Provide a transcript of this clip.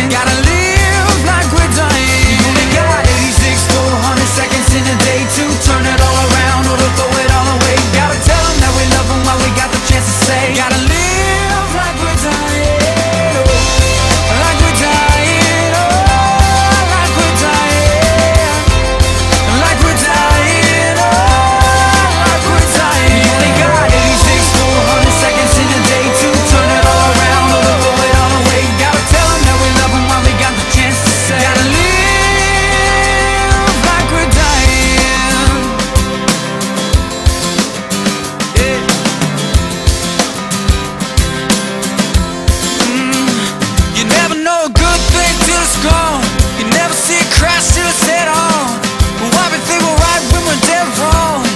Gotta live like we're dying. You only got 86 to 100 seconds in a day to turn it all around or to throw it all away. Gotta tell them that we love them while we got the chance to say. Gotta live like we're dying, oh, like we're dying, oh, like we're dying, like we're dying, oh, like we're dying. You only got 86 to 100 seconds in a day to turn it all around or to throw it all away. Gotta tell them that we love them while we got the chance to say. Gotta live like we're dying. Yeah. You never know a good thing till it's gone. You never see it crash till it's head on. Why we think we're right when we're dead wrong?